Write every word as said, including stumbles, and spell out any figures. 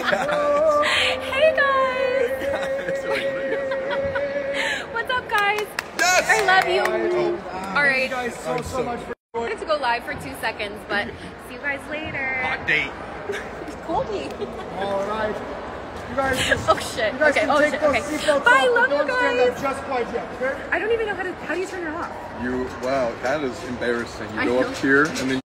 Hey guys! What's up, guys? Yes! I love you. Oh. All right. Thank you guys so, so much for I wanted to go live for two seconds, but see you guys later. Hot date. Colby. All right. You guys just, Oh shit. you guys Okay. can Oh take shit. those Okay. seatbelts Bye. off, Love but you don't stand guys. up just quite yet, okay? I don't even know how to. How do you turn it off? You, wow, that is embarrassing. You I go know. up here and then